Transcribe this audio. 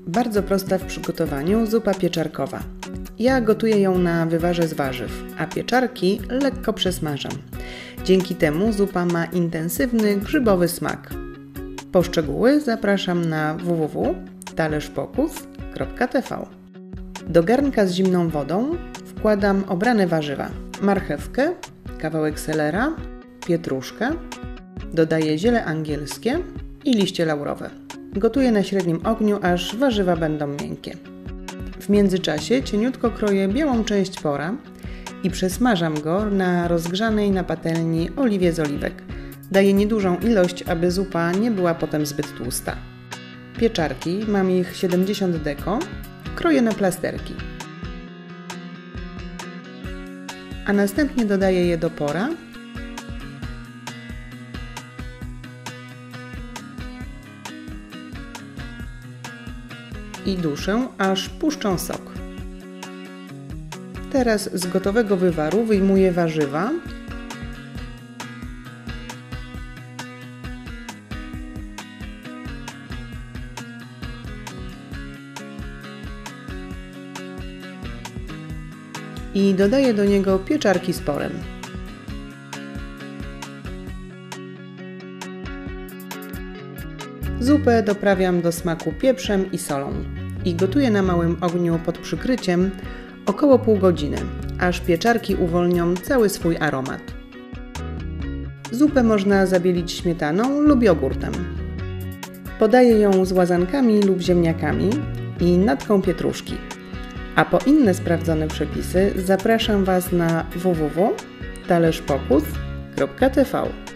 Bardzo prosta w przygotowaniu zupa pieczarkowa. Ja gotuję ją na wywarze z warzyw, a pieczarki lekko przesmażam. Dzięki temu zupa ma intensywny, grzybowy smak. Po szczegóły zapraszam na www.talerzpokus.tv. Do garnka z zimną wodą wkładam obrane warzywa. Marchewkę, kawałek selera, pietruszkę. Dodaję ziele angielskie i liście laurowe. Gotuję na średnim ogniu, aż warzywa będą miękkie. W międzyczasie cieniutko kroję białą część pora i przesmażam go na rozgrzanej na patelni oliwie z oliwek. Daję niedużą ilość, aby zupa nie była potem zbyt tłusta. Pieczarki, mam ich 70 deko, kroję na plasterki. A następnie dodaję je do pora i duszę, aż puszczą sok. Teraz z gotowego wywaru wyjmuję warzywa i dodaję do niego pieczarki z porem. Zupę doprawiam do smaku pieprzem i solą i gotuję na małym ogniu pod przykryciem około pół godziny, aż pieczarki uwolnią cały swój aromat. Zupę można zabielić śmietaną lub jogurtem. Podaję ją z łazankami lub ziemniakami i natką pietruszki. A po inne sprawdzone przepisy zapraszam Was na www.talerzpokus.tv.